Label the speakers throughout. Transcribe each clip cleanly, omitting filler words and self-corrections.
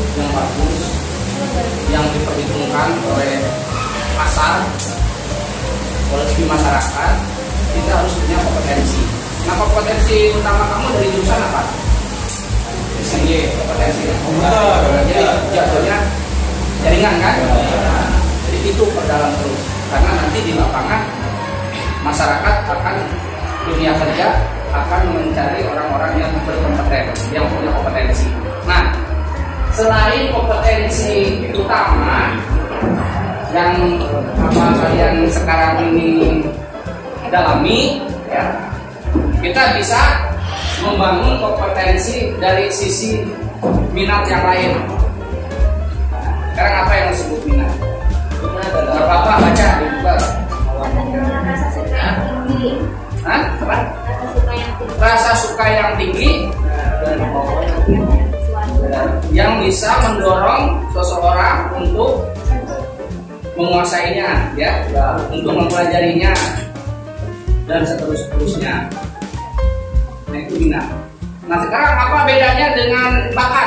Speaker 1: yang bagus, yang diperhitungkan oleh pasar, oleh masyarakat. Kita harus punya kompetensi. Nah, kompetensi utama kamu dari jurusan apa? SNY, kompetensi. Jadi jatuhnya jaringan kan? Jadi itu perdalam terus. Karena nanti di lapangan masyarakat akan, dunia kerja akan mencari orang-orang yang berkompeten, yang punya kompetensi. Nah, selain kompetensi utama yang kalian sekarang ini dalami, ya, kita bisa membangun kompetensi dari sisi minat yang lain. Sekarang apa yang disebut minat? Gak apa-apa, baca di Google.
Speaker 2: Rasa suka yang tinggi.
Speaker 1: Hah? Apa?
Speaker 2: Rasa suka yang tinggi.
Speaker 1: Rasa suka yang tinggi yang bisa mendorong seseorang untuk menguasainya, ya, untuk mempelajarinya dan seterusnya. Nah, itu minat. Nah, sekarang apa bedanya dengan bakat?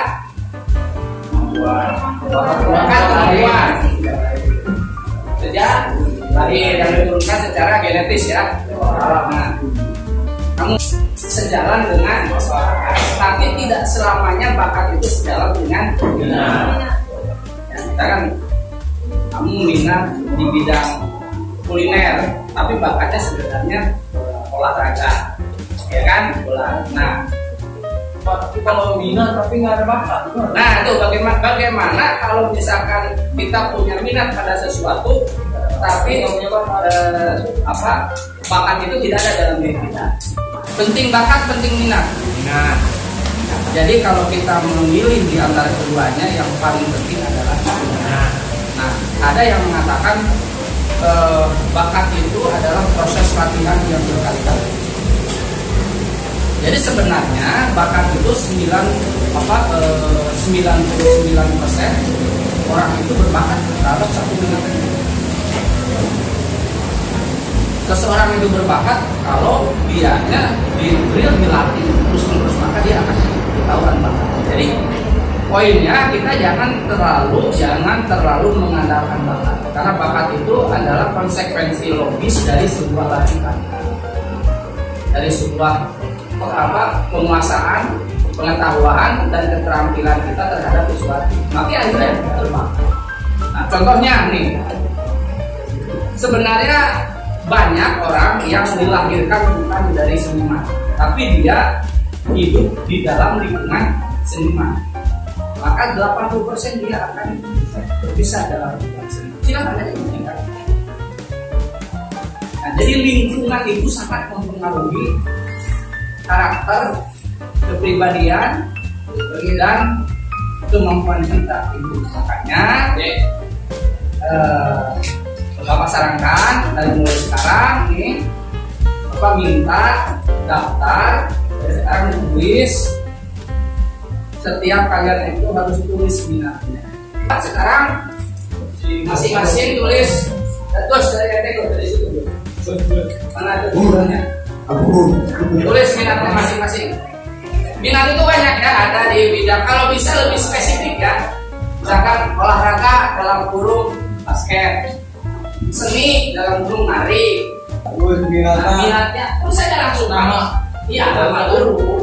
Speaker 1: Bakat kemampuan. Sejak lahir yang diturunkan secara genetis, ya. Nah, kamu sejalan dengan bakat, tapi tidak selamanya bakat itu sejalan dengan minat. Ya, misalkan kamu minat di bidang kuliner, tapi bakatnya sebenarnya olahraga, ya kan? Nah,
Speaker 3: kalau minat tapi nggak ada bakat.
Speaker 1: Nah, itu bagaimana kalau misalkan kita punya minat pada sesuatu, tapi bakat itu tidak ada dalam diri kita. Penting bakat, penting minat.
Speaker 3: Minat.
Speaker 1: Jadi kalau kita memilih di antara keduanya, yang paling penting adalah minat. Nah, ada yang mengatakan bakat itu adalah proses latihan yang berkali-kali. Jadi sebenarnya bakat itu 99% orang itu berbakat terhadap satu minat. Seseorang itu berbakat kalau dianya dilatih terus-menerus, maka dia akan ketahuan bakat. Jadi poinnya kita jangan terlalu mengandalkan bakat, karena bakat itu adalah konsekuensi logis dari sebuah latihan, dari sebuah penguasaan, pengetahuan dan keterampilan kita terhadap sesuatu. Makanya Anda berbakat. Nah, contohnya nih, sebenarnya banyak orang yang dilahirkan bukan dari seniman, tapi dia hidup di dalam lingkungan seniman. Maka 80% dia akan berpisah dalam lingkungan seniman. Silakan aja membuktikan. Nah, jadi lingkungan itu sangat mempengaruhi karakter, kepribadian, dan kemampuan kita itu. Makanya Bapak sarankan dari mulai sekarang ini Bapak minta daftar, dari sekarang tulis, setiap kalian itu harus tulis minatnya. Sekarang masing-masing tulis, terus dari situ. Mana ada tulisannya? Tulis minatnya masing-masing. Minat itu banyak, ya, ada di bidang, kalau bisa lebih spesifik, ya. Misalkan olahraga dalam kurung basket, seni dalam kurung nari. Minatnya terus saja langsung nama. Iya, nama dulu.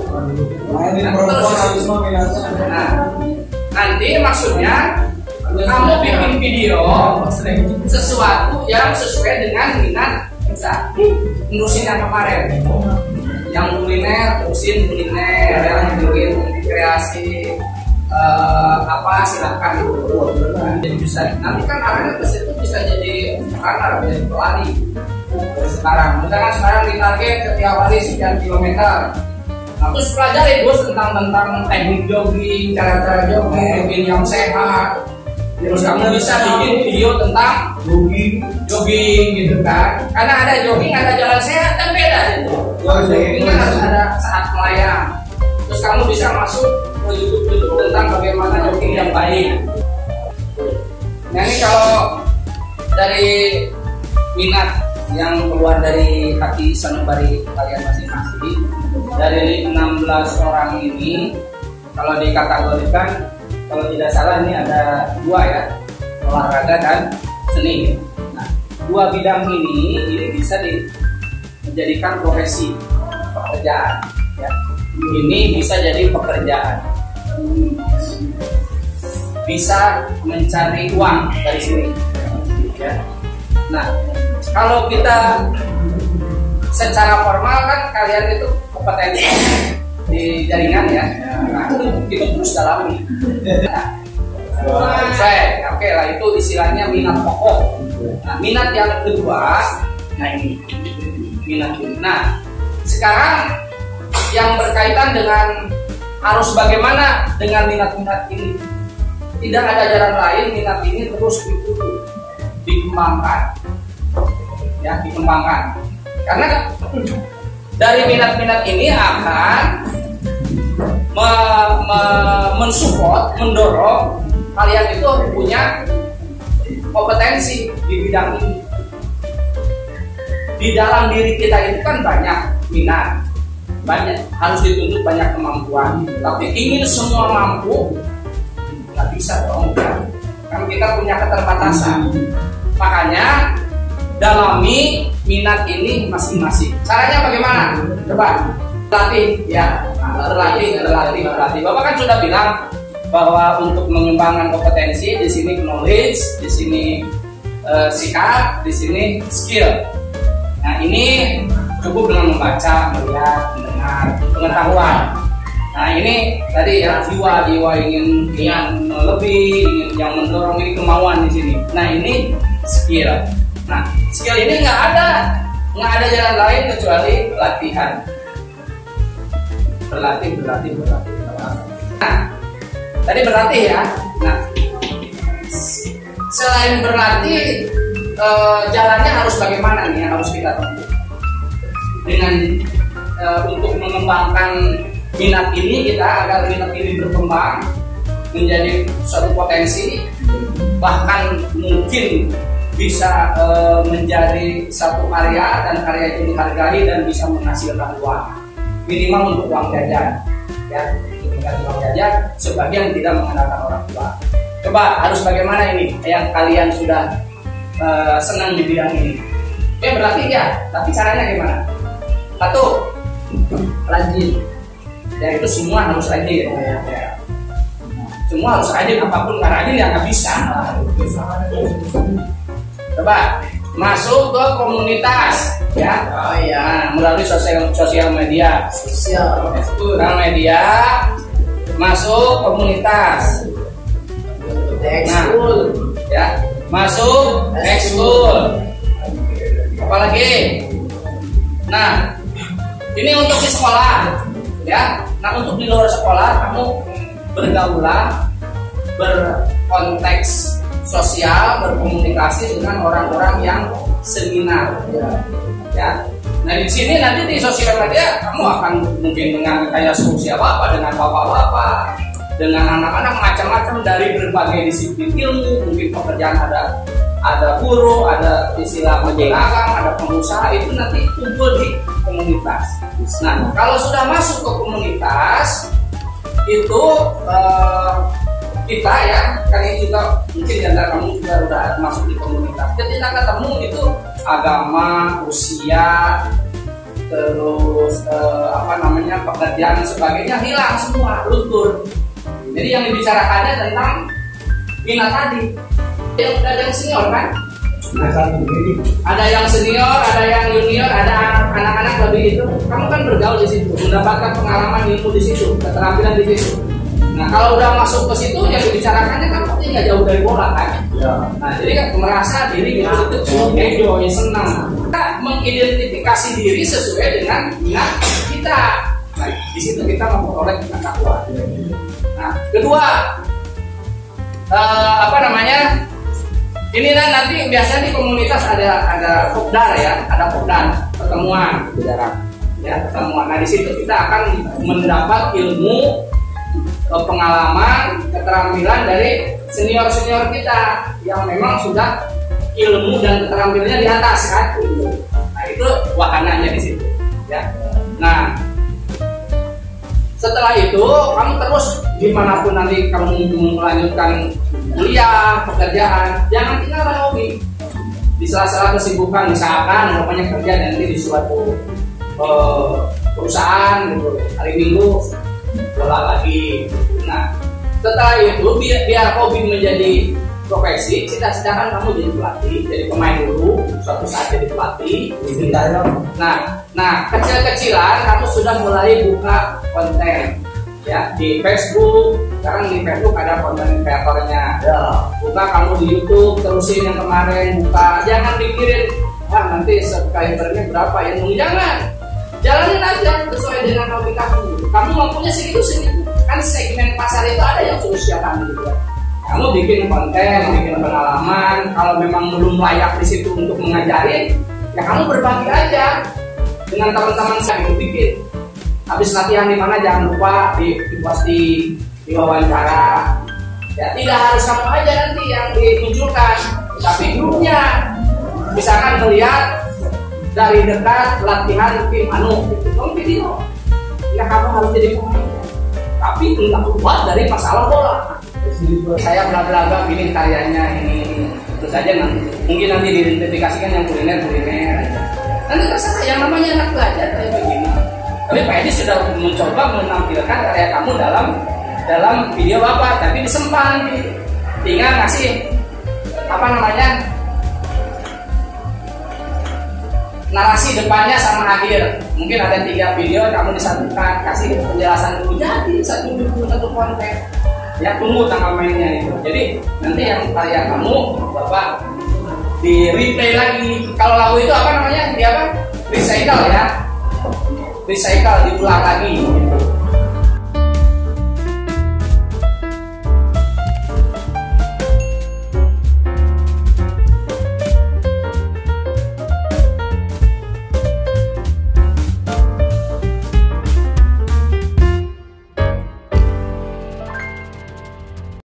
Speaker 1: Nah, nanti maksudnya kamu bikin video sesuatu yang sesuai dengan minat kita. Terusin yang kemarin, yang kuliner, terusin kuliner, yang bikin kreasi silakan dulu. Jadi bisa, nanti kan arahnya ke situ bisa jadi runner, jadi pelari. Sekarang, misalkan sekarang ditarget setiap hari sekian kilometer. Nah, terus pelajari bos tentang teknik jogging, cara-cara jogging yang sehat. Terus kamu bisa bikin video tentang jogging gitu kan. Karena ada jogging, ada jalan sehat, kan beda itu. Jogging kan harus ada saat melayang. Terus kamu bisa masuk ke YouTube tentang bagaimana jogging yang baik. Nah, ini kalau dari minat yang keluar dari hati sanubari kalian masing-masing, dari 16 orang ini, kalau dikategorikan kalau tidak salah ini ada 2 ya, olahraga dan seni. Nah, 2 bidang ini bisa dijadikan profesi pekerjaan ya. Ini bisa jadi pekerjaan, bisa mencari uang dari sini ya. Nah, kalau kita secara formal kan kalian itu kompetensi di jaringan ya. Nah, itu terus dalami. Oke lah, itu istilahnya minat pokok. Nah, minat yang kedua, nah ini minat ini. Nah, sekarang yang berkaitan dengan harus bagaimana dengan minat-minat ini. Tidak ada jalan lain, minat ini terus dikembangkan ya, dikembangkan. Karena dari minat-minat ini akan mensupport, mendorong kalian itu punya kompetensi di bidang ini. Di dalam diri kita itu kan banyak minat, banyak harus dituntut banyak kemampuan. Tapi ingin semua mampu nggak bisa dong, kan kita punya keterbatasan. Makanya dalami minat ini masing-masing. Caranya bagaimana? Coba latih ya, berlatih. Bapak kan sudah bilang bahwa untuk mengembangkan kompetensi di sini knowledge, di sini sikap, di sini skill. Nah, ini cukup dengan membaca, melihat, mendengar, pengetahuan. Nah, ini tadi ya jiwa ingin lebih, ingin yang mendorong ini kemauan di sini. Nah, ini skill. Nah, skill ini nggak ada jalan lain kecuali latihan. Berlatih. Nah, tadi berlatih ya. Nah, selain berlatih, jalannya harus bagaimana nih yang harus kita tempuh dengan untuk mengembangkan minat ini kita agar minat ini berkembang menjadi suatu potensi, bahkan mungkin bisa menjadi satu karya dan karya itu dihargai dan bisa menghasilkan uang minimal untuk uang jajan ya, untuk mengganti uang jajan sebagian tidak mengandalkan orang tua. Coba harus bagaimana ini yang kalian sudah senang di bidang ini? Ya berlatih ya, tapi caranya gimana? Satu, rajin. Ya itu semua harus rajin ya. Semua harus rajin, apapun nggak rajin ya nggak bisa. Coba masuk ke komunitas ya. Oh iya. Nah, melalui sosial media. Media masuk komunitas. Ekskul ya. Masuk ekskul. Apalagi? Nah, ini untuk di sekolah ya. Nah, untuk di luar sekolah kamu bergaulah, berkonteks sosial, berkomunikasi dengan orang-orang yang seminar ya. Nah, di sini nanti di sosial media kamu akan mungkin dengan kayak sosial bapak, dengan bapak-bapak, dengan anak-anak macam-macam dari berbagai disiplin ilmu. Mungkin pekerjaan ada guru, ada istilah pedagang, ada pengusaha, itu nanti kumpul di komunitas. Nah, kalau sudah masuk ke komunitas itu kita ya, kan ini juga mungkin di antara kamu juga udah masuk di komunitas. Ketika ketemu itu agama, usia, terus pekerjaan dan sebagainya hilang semua, luntur. Jadi yang dibicarakannya tentang minat tadi. Ada yang senior kan? Ada yang senior, ada yang junior, ada anak-anak lebih itu. Kamu kan bergaul di situ, mendapatkan pengalaman ilmu di situ, keterampilan di situ. Nah, kalau udah masuk ke situ yang dibicarakannya kan pasti nggak jauh dari bola kan? Ya. Nah, jadi kan merasa diri itu enjoy, senang. Kita mengidentifikasi diri sesuai dengan minat kita. Nah, di situ kita memperoleh pengetahuan. Nah, kedua, ini nanti biasanya di komunitas ada kopdar ya, ada kopdar pertemuan ya, pertemuan. Nah, di situ kita akan mendapat ilmu, pengalaman, keterampilan dari senior-senior kita yang memang sudah ilmu dan keterampilannya di atas kan. Nah, itu wahananya di situ ya. Nah, Setelah itu kamu terus dimanapun nanti kamu melanjutkan kuliah, pekerjaan, jangan tinggalkan hobi. Di sela-sela kesibukan, misalkan namanya kerja nanti di suatu perusahaan gitu, hari Minggu bola lagi. Nah, setelah itu biar hobi menjadi profesi, cita-citakan kamu jadi pelatih, jadi pemain dulu, suatu saat jadi pelatih. Nah, kecil-kecilan kamu sudah mulai buka konten, ya di Facebook. Sekarang di Facebook ada konten kreatornya. Buka kamu di YouTube, terusin yang kemarin buka. Jangan pikirin, nanti subscribernya berapa ya? Jangan. Jalanin aja sesuai dengan hobi kamu. Kamu mampunya segitu. Kan segmen pasar itu ada yang sosial gitu ya. Kamu bikin konten, bikin pengalaman. Kalau memang belum layak di situ untuk mengajari, ya kamu berbagi aja dengan teman-teman saya yang bikin. Habis latihan di mana jangan lupa dipost di wawancara. Ya tidak harus kamu aja nanti yang dimunculkan, tapi grupnya. Misalkan melihat dari dekat latihan tim kamu video. Ya kamu harus jadi pemain. Tapi tidak buat dari masalah bola. Saya bla pilih karyanya ini. Terus aja mungkin nanti diidentifikasikan yang kuliner. Nanti terserah yang namanya anak belajar kayak begini. Tapi Pak Edi sudah mencoba menampilkan karya kamu dalam video Bapak, tapi disempan nanti. Tinggal ngasih narasi depannya sama akhir. Mungkin ada 3 video kamu disatukan, kasih penjelasan dulu, jadi satu konten. Ya tunggu tanggal mainnya itu. Jadi nanti yang karya kamu Bapak di replay lagi. Kalau lagu itu apa namanya? Recycle ya. Recycle diulang lagi.